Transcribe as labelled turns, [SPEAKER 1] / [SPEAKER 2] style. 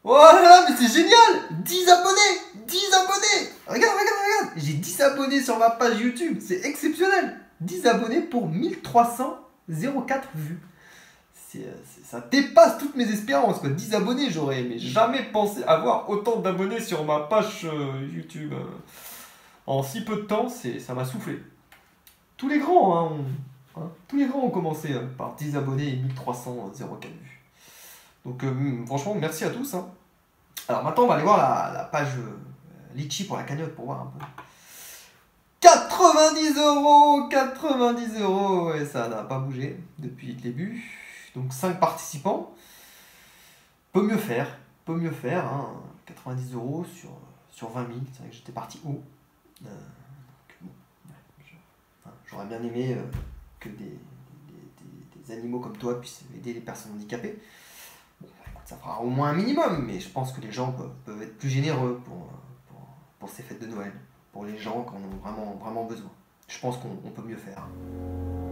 [SPEAKER 1] Oh là là, mais c'est génial! 10 abonnés! 10 abonnés! Regarde, regarde, regarde! J'ai 10 abonnés sur ma page YouTube, c'est exceptionnel! 10 abonnés pour 1304 vues. Ça dépasse toutes mes espérances, quoi. 10 abonnés, j'aurais mais jamais pensé avoir autant d'abonnés sur ma page YouTube. En si peu de temps, ça m'a soufflé. Tous les grands, tous les grands ont commencé par 10 abonnés et 1304 vues. Donc franchement, merci à tous. Alors maintenant, on va aller voir la page Litchi pour la cagnotte pour voir un peu. 90 euros! 90 euros! Ouais, ça n'a pas bougé depuis le début. Donc 5 participants. Peut mieux faire. Peut mieux faire. 90 euros sur 20 000. C'est vrai que j'étais parti haut. Bon, j'aurais bien aimé que des animaux comme toi puissent aider les personnes handicapées. Bon, écoute, ça fera au moins un minimum, mais je pense que les gens peuvent être plus généreux pour ces fêtes de Noël. Pour les gens qui en ont vraiment, vraiment besoin. Je pense qu'on peut mieux faire.